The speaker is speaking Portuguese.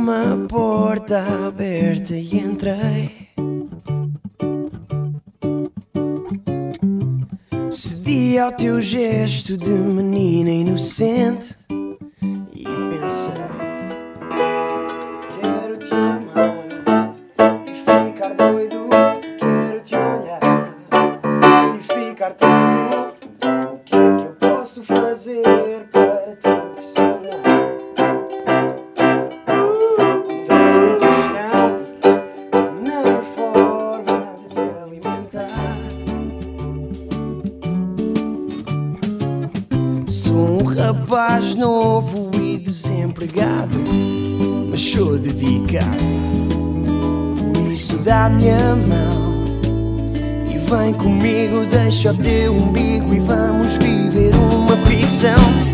uma porta aberta e entrei. Cedi ao teu gesto de menina inocente e pensei: quero te amar e ficar doido, quero te olhar e ficar tudo. O que é que eu posso fazer para te impressionar? Tenho questão na forma de te alimentar. Sou um rapaz novo e desempregado, mas sou dedicado. Por isso dá-me a mão e vem comigo, deixa o teu umbigo e vamos viver uma ficção.